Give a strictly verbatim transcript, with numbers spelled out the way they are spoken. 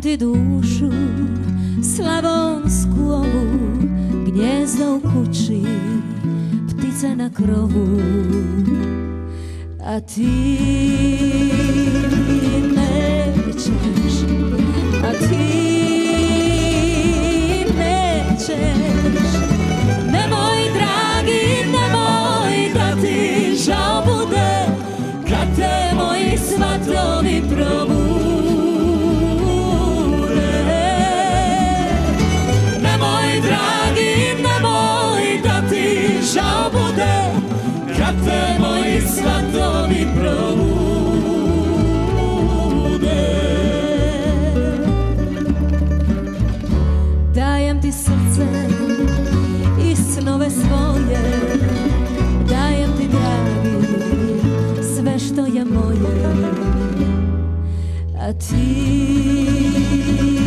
ti dušu slavonsku ovu, gnjezdo u kući, ptice na krovu, a ti nećeš, a ti nećeš. Nemoj, dragi, nemoj da ti žao bude kad te moji svatovi probude. Nemoj, dragi, nemoj da ti žao bude kad te moji svatovi probude. Dajem ti srce i snove svoje, dajem ti, dragi, sve što je moje, a ti